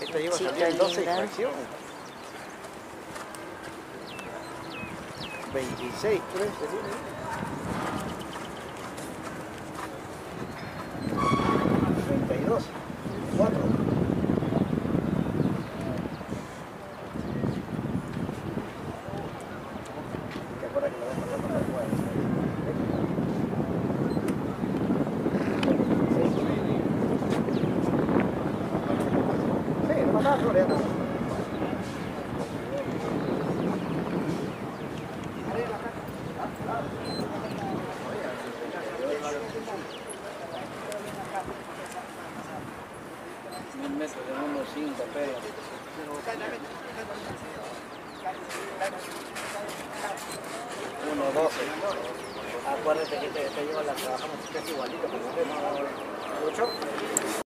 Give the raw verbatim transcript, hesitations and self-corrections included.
Esta lleva Chica también doce linda. fracción. veintiséis, trece, treinta y dos, cuatro. ¿Te acuerdas que lo ves pasando por la cuadra? Sí, no mataba flores, nada. Un metro de uno cinco pelos. uno doce. Acuérdate que te, te lleva la trabajamos casi igualito, pero no mucho.